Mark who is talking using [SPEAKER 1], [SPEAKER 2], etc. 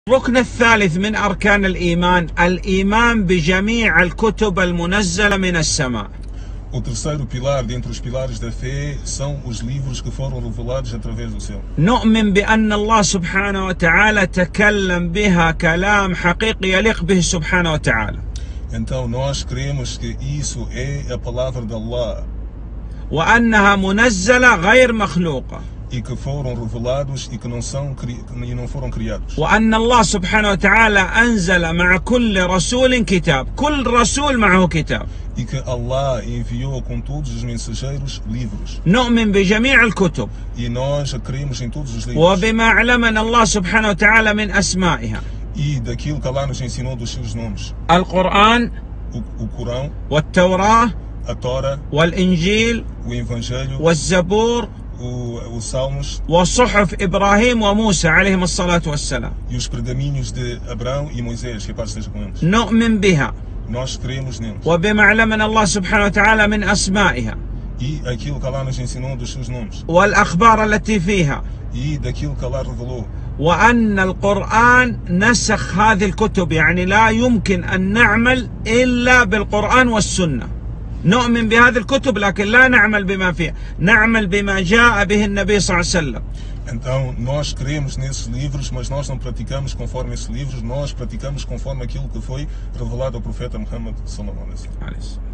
[SPEAKER 1] الركن الثالث من أركان الإيمان الإيمان بجميع الكتب المنزلة من السماء.
[SPEAKER 2] O terceiro pilar dentre os pilares da fé são os livros que foram revelados através do céu.
[SPEAKER 1] نؤمن بأن الله سبحانه وتعالى تكلم بها كلام حقيقي يليق به سبحانه وتعالى.
[SPEAKER 2] Então nós cremos que isso é a palavra de Allah
[SPEAKER 1] وأنها منزلة غير مخلوقة.
[SPEAKER 2] e que foram revelados e que não foram criados.
[SPEAKER 1] وأن الله سبحانه وتعالى أنزل مع كل رسول كتاب، كل رسول معه كتاب.
[SPEAKER 2] E que Allah enviou com todos os mensageiros livros.
[SPEAKER 1] نؤمن بجميع الكتب.
[SPEAKER 2] E nós cremos em todos os livros.
[SPEAKER 1] وبما علمنا الله سبحانه وتعالى من أسمائها.
[SPEAKER 2] E daquilo que Allah nos ensinou dos seus nomes.
[SPEAKER 1] القرآن.
[SPEAKER 2] O Corão.
[SPEAKER 1] والتوراة.
[SPEAKER 2] A Torá.
[SPEAKER 1] والإنجيل.
[SPEAKER 2] O Evangelho.
[SPEAKER 1] والزبور.
[SPEAKER 2] Os Salmos.
[SPEAKER 1] وصحف إبراهيم وموسى عليهم الصلاة والسلام.
[SPEAKER 2] E os pergaminhos de Abraão e Moisés, que a paz esteja com eles.
[SPEAKER 1] نؤمن بها.
[SPEAKER 2] Nós cremos neles.
[SPEAKER 1] وبما علمنا الله سبحانه وتعالى من أسمائها.
[SPEAKER 2] E aquilo que Allah nos ensinou dos seus nomes.
[SPEAKER 1] والأخبار التي فيها.
[SPEAKER 2] E daquilo que Allah revelou.
[SPEAKER 1] وأن القرآن نسخ هذه الكتب، يعني لا يمكن أن نعمل إلا بالقرآن والسنة. نؤمن بهذه الكتب لكن لا نعمل بما فيها، نعمل بما جاء به النبي صلى الله عليه وسلم.
[SPEAKER 2] Então nós cremos nesses livros, mas nós não praticamos conforme esses livros, nós praticamos conforme aquilo que foi revelado ao profeta Muhammad sallallahu alaihi wasallam.